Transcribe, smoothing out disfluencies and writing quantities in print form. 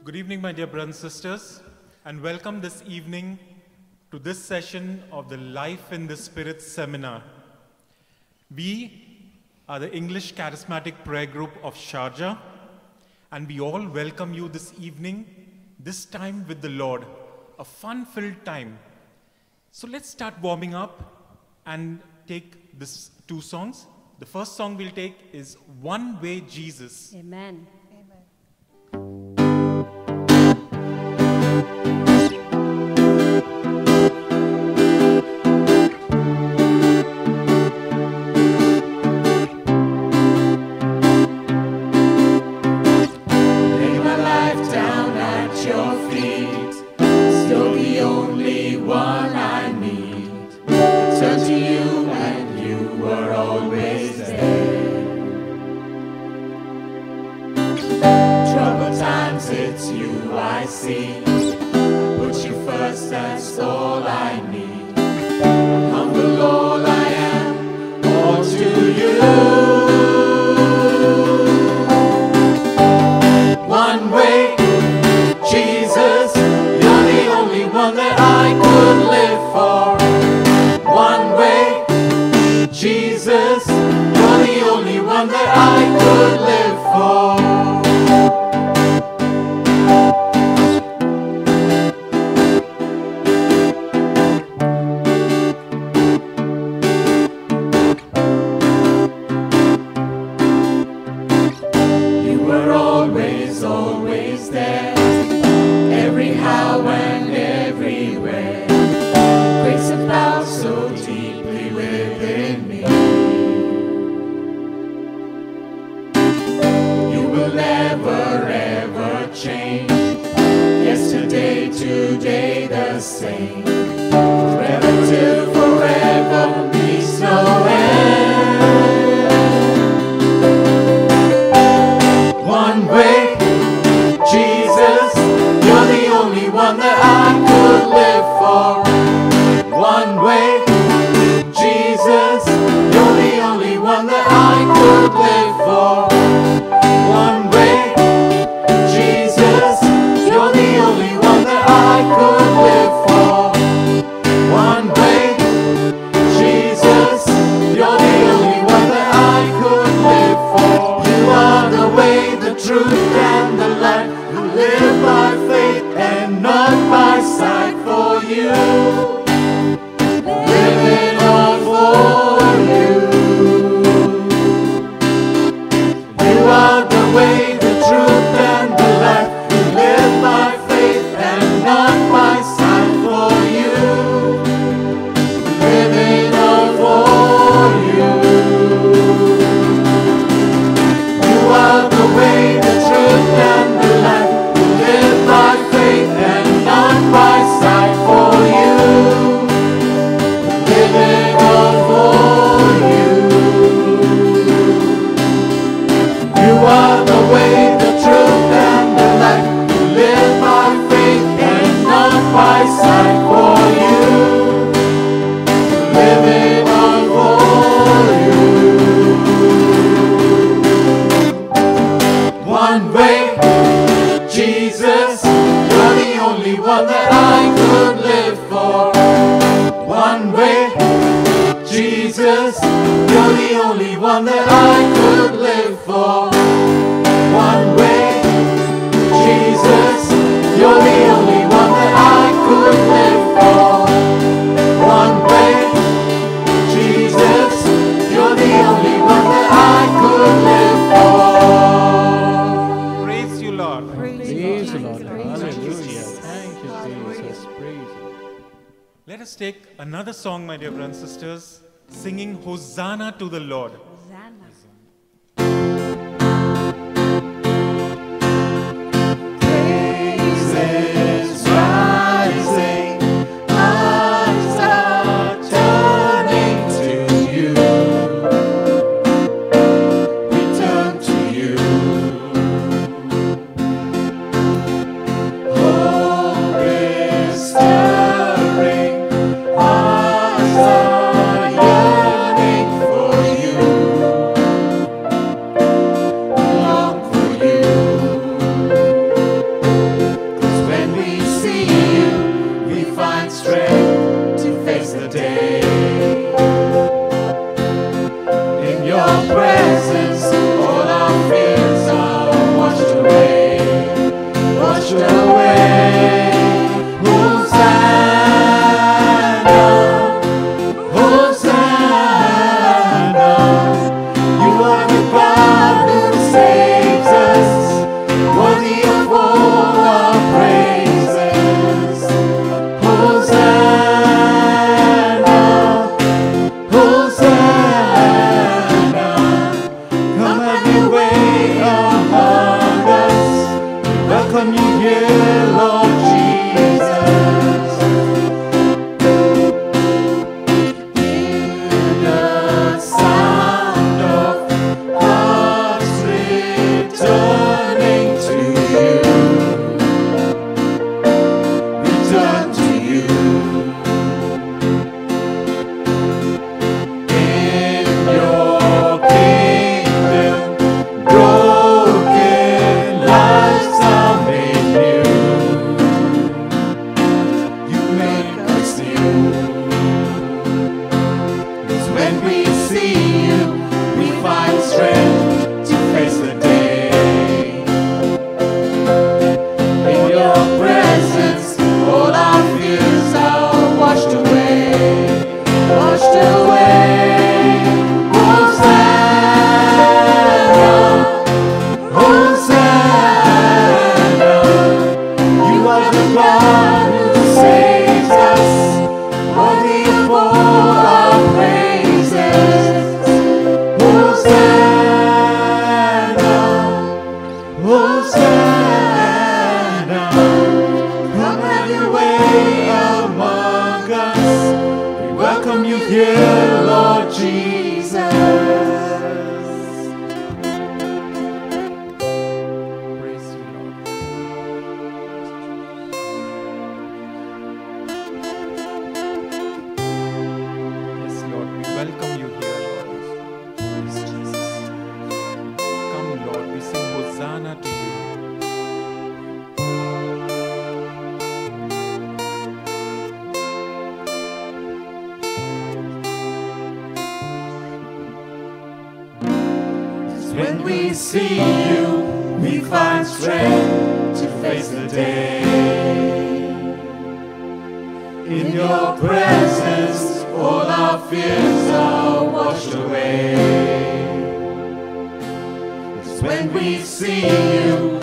Good evening, my dear brothers and sisters, and welcome this evening to this session of the Life in the Spirit seminar. We are the English Charismatic Prayer Group of Sharjah, and we all welcome you this evening, this time with the Lord, a fun-filled time. So let's start warming up and take these two songs. The first song we'll take is One Way Jesus. Amen. Let us take another song, my dear brothers and sisters, singing Hosanna to the Lord. Praises rising, hearts are turning to you. We turn to you. Hope is stirring, hearts are yearning for you. we see you, we find strength to face the day. In your presence, all our fears are washed away. It's when we see you,